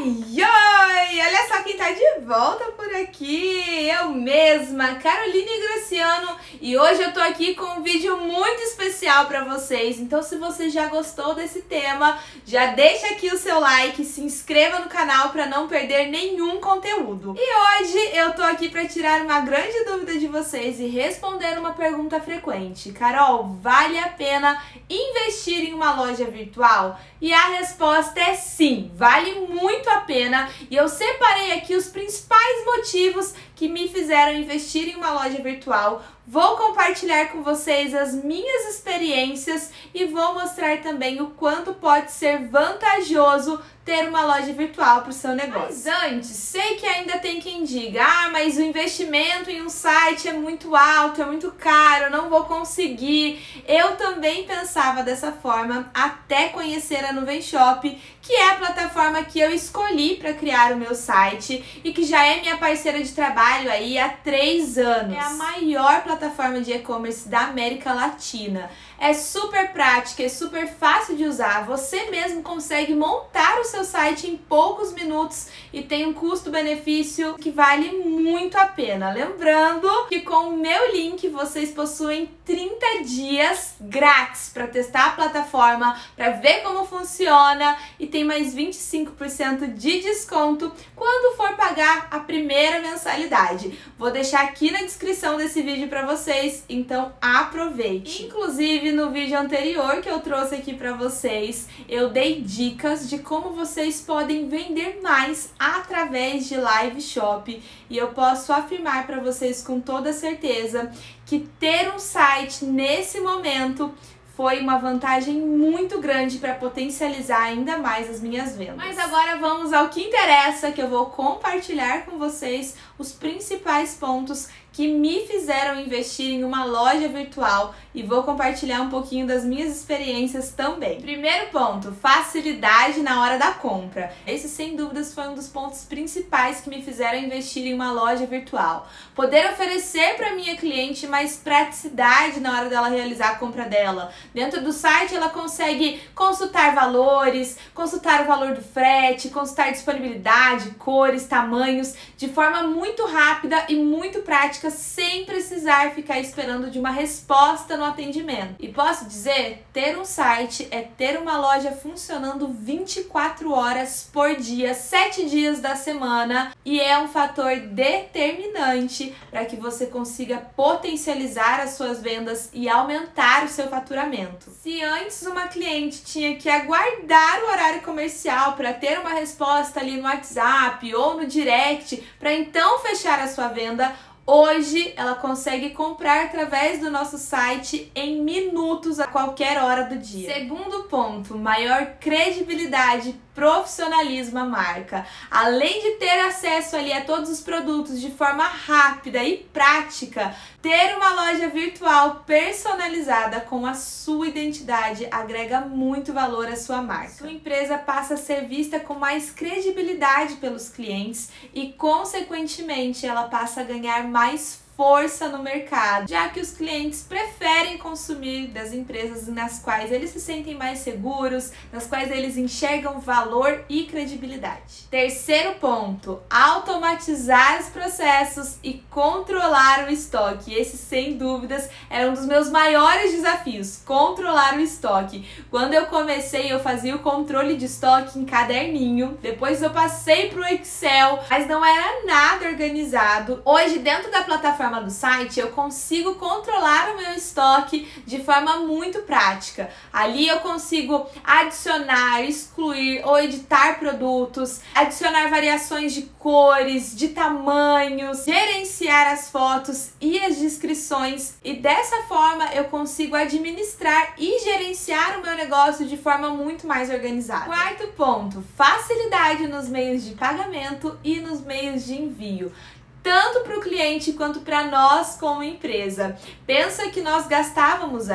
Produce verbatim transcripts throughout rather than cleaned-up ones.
Oi, oi! Olha só quem tá de volta por aqui, eu mesma, Caroline Graciano, e hoje eu tô aqui com um vídeo muito especial pra vocês. Então se você já gostou desse tema, já deixa aqui o seu like, se inscreva no canal pra não perder nenhum conteúdo. E hoje eu tô aqui pra tirar uma grande dúvida de vocês e responder uma pergunta frequente. Carol, vale a pena investir em uma loja virtual? E a resposta é sim, vale muito a pena, e eu separei aqui os principais motivos que me fizeram investir em uma loja virtual. Vou compartilhar com vocês as minhas experiências e vou mostrar também o quanto pode ser vantajoso ter uma loja virtual para o seu negócio. Mas antes, sei que ainda tem quem diga, ah, mas o investimento em um site é muito alto, é muito caro, eu não vou conseguir. Eu também pensava dessa forma até conhecer a Nuvem Shop, que é a plataforma que eu escolhi para criar o meu site e que já é minha parceira de trabalho aí há três anos. É a maior plataforma de e-commerce da América Latina. É super prática, é super fácil de usar, você mesmo consegue montar o seu site em poucos minutos e tem um custo-benefício que vale muito a pena. Lembrando que com o meu link vocês possuem trinta dias grátis para testar a plataforma, para ver como funciona, e tem mais vinte e cinco por cento de desconto quando for pagar a primeira mensalidade. Vou deixar aqui na descrição desse vídeo para vocês, então aproveite. Inclusive, no vídeo anterior que eu trouxe aqui para vocês, eu dei dicas de como vocês podem vender mais através de live shop, e eu posso afirmar para vocês com toda certeza que ter um site nesse momento foi uma vantagem muito grande para potencializar ainda mais as minhas vendas. Mas agora vamos ao que interessa, que eu vou compartilhar com vocês os principais pontos que me fizeram investir em uma loja virtual, e vou compartilhar um pouquinho das minhas experiências também. Primeiro ponto, facilidade na hora da compra. Esse, sem dúvidas, foi um dos pontos principais que me fizeram investir em uma loja virtual. Poder oferecer para minha cliente mais praticidade na hora dela realizar a compra dela. Dentro do site ela consegue consultar valores, consultar o valor do frete, consultar disponibilidade, cores, tamanhos, de forma muito rápida e muito prática, sem precisar ficar esperando de uma resposta no atendimento. E posso dizer, ter um site é ter uma loja funcionando vinte e quatro horas por dia, sete dias da semana, e é um fator determinante para que você consiga potencializar as suas vendas e aumentar o seu faturamento. Se antes uma cliente tinha que aguardar o horário comercial para ter uma resposta ali no WhatsApp ou no direct para então fechar a sua venda, hoje ela consegue comprar através do nosso site em minutos, a qualquer hora do dia. Segundo ponto, maior credibilidade, profissionalismo à marca. Além de ter acesso ali a todos os produtos de forma rápida e prática, ter uma loja virtual personalizada com a sua identidade agrega muito valor à sua marca. Sua empresa passa a ser vista com mais credibilidade pelos clientes e, consequentemente, ela passa a ganhar mais força no mercado, já que os clientes preferem consumir das empresas nas quais eles se sentem mais seguros, nas quais eles enxergam valor e credibilidade. Terceiro ponto, automatizar os processos e controlar o estoque. Esse, sem dúvidas, era um dos meus maiores desafios, controlar o estoque. Quando eu comecei, eu fazia o controle de estoque em caderninho, depois eu passei para o Excel, mas não era nada organizado. Hoje, dentro da plataforma do site, eu consigo controlar o meu estoque de forma muito prática. Ali eu consigo adicionar, excluir ou editar produtos, adicionar variações de cores, de tamanhos, gerenciar as fotos e as descrições, e dessa forma eu consigo administrar e gerenciar o meu negócio de forma muito mais organizada. Quarto ponto, facilidade nos meios de pagamento e nos meios de envio, tanto para o cliente quanto para nós como empresa. Pensa que nós gastávamos aí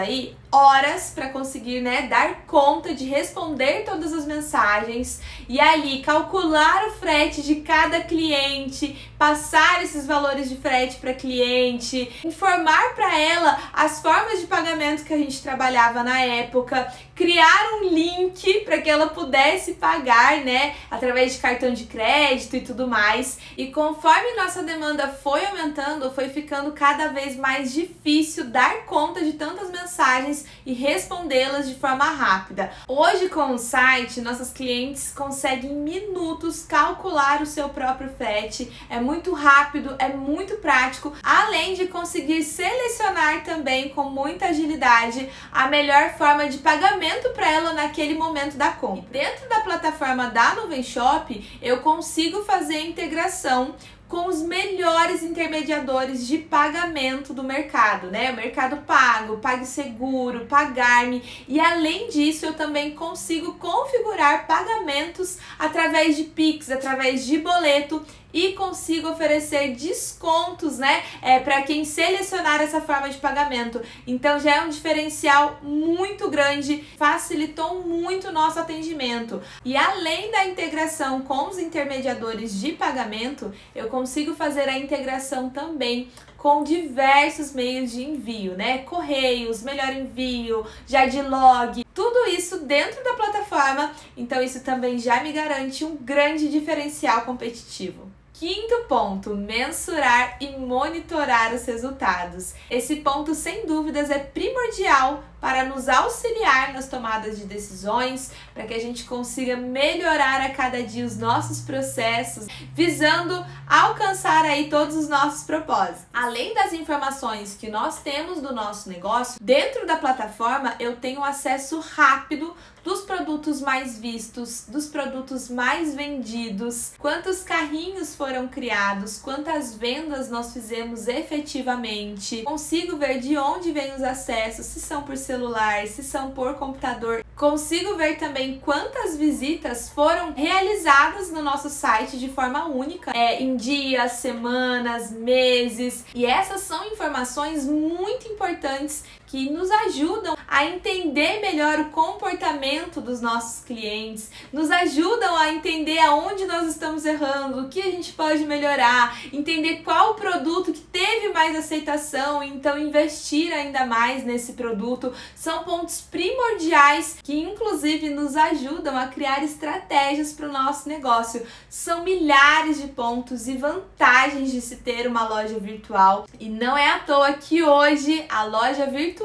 horas para conseguir, né, dar conta de responder todas as mensagens e ali calcular o frete de cada cliente, passar esses valores de frete para cliente, informar para ela as formas de pagamento que a gente trabalhava na época, criar um link para que ela pudesse pagar, né, através de cartão de crédito e tudo mais. E conforme nossa demanda foi aumentando, foi ficando cada vez mais difícil dar conta de tantas mensagens e respondê-las de forma rápida. Hoje, com o site, nossos clientes conseguem em minutos calcular o seu próprio frete. É muito rápido, é muito prático, além de conseguir selecionar também com muita agilidade a melhor forma de pagamento para ela naquele momento da compra. Dentro da plataforma da Nuvem Shop, eu consigo fazer a integração com os melhores intermediadores de pagamento do mercado, né? O Mercado Pago, PagSeguro, Pagar.me, e além disso eu também consigo configurar pagamentos através de Pix, através de boleto, e consigo oferecer descontos, né, é, para quem selecionar essa forma de pagamento. Então já é um diferencial muito grande, facilitou muito o nosso atendimento. E além da integração com os intermediadores de pagamento, eu consigo fazer a integração também com diversos meios de envio, né? Correios, Melhor Envio, Jadlog, tudo isso dentro da plataforma. Então isso também já me garante um grande diferencial competitivo. Quinto ponto, mensurar e monitorar os resultados. Esse ponto, sem dúvidas, é primordial para nos auxiliar nas tomadas de decisões, para que a gente consiga melhorar a cada dia os nossos processos, visando alcançar aí todos os nossos propósitos. Além das informações que nós temos do nosso negócio, dentro da plataforma eu tenho acesso rápido dos produtos mais vistos, dos produtos mais vendidos, quantos carrinhos foram criados, quantas vendas nós fizemos efetivamente. Consigo ver de onde vêm os acessos, se são por celular, se são por computador. Consigo ver também quantas visitas foram realizadas no nosso site de forma única, é, em dias, semanas, meses. E essas são informações muito importantes que nos ajudam a entender melhor o comportamento dos nossos clientes, nos ajudam a entender aonde nós estamos errando, o que a gente pode melhorar, entender qual produto que teve mais aceitação, então investir ainda mais nesse produto. São pontos primordiais que inclusive nos ajudam a criar estratégias para o nosso negócio. São milhares de pontos e vantagens de se ter uma loja virtual, e não é à toa que hoje a loja virtual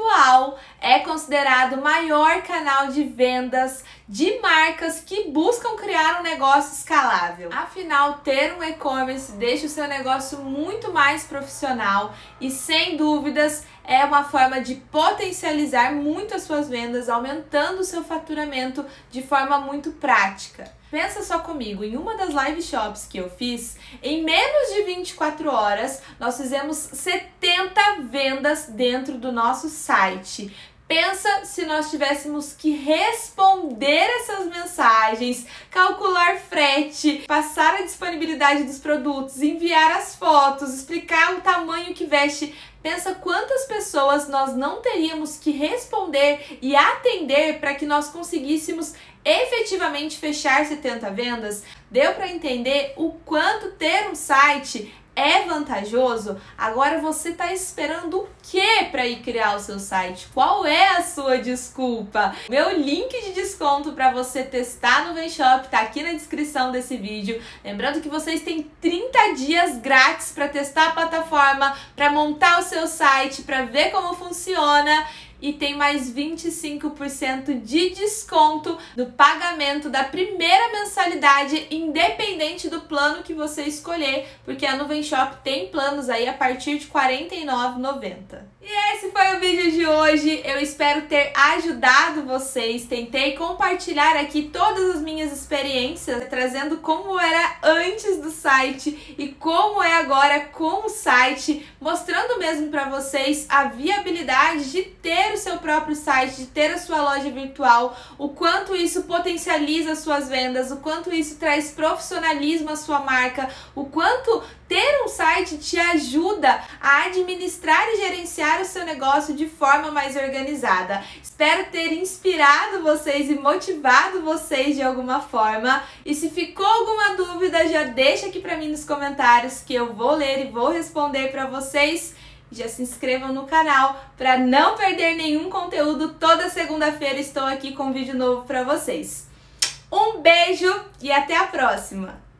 é considerado o maior canal de vendas de marcas que buscam criar um negócio escalável. Afinal, ter um e-commerce deixa o seu negócio muito mais profissional e, sem dúvidas, é uma forma de potencializar muito as suas vendas, aumentando o seu faturamento de forma muito prática. Pensa só comigo, em uma das live shops que eu fiz, em menos de vinte e quatro horas, nós fizemos setenta vendas dentro do nosso site. Pensa se nós tivéssemos que responder essas mensagens, calcular frete, passar a disponibilidade dos produtos, enviar as fotos, explicar o tamanho que veste. Pensa quantas pessoas nós não teríamos que responder e atender para que nós conseguíssemos efetivamente fechar setenta vendas. Deu para entender o quanto ter um site é vantajoso? Agora você está esperando o que para ir criar o seu site? Qual é a sua desculpa? Meu link de desconto para você testar no Nuvem Shop está aqui na descrição desse vídeo. Lembrando que vocês têm trinta dias grátis para testar a plataforma, para montar o seu site, para ver como funciona. E tem mais vinte e cinco por cento de desconto no pagamento da primeira mensalidade, independente do plano que você escolher, porque a Nuvem Shop tem planos aí a partir de quarenta e nove reais e noventa centavos. E esse foi o vídeo de hoje, eu espero ter ajudado vocês. Tentei compartilhar aqui todas as minhas experiências, trazendo como era antes do site e como é agora com o site, mostrando mesmo para vocês a viabilidade de ter o seu próprio site, de ter a sua loja virtual, o quanto isso potencializa as suas vendas, o quanto isso traz profissionalismo às sua marca, o quanto ter um site te ajuda a administrar e gerenciar o seu negócio de forma mais organizada. Espero ter inspirado vocês e motivado vocês de alguma forma. E se ficou alguma dúvida, já deixa aqui para mim nos comentários que eu vou ler e vou responder para vocês. Já se inscrevam no canal para não perder nenhum conteúdo. Toda segunda-feira estou aqui com um vídeo novo para vocês. Um beijo e até a próxima!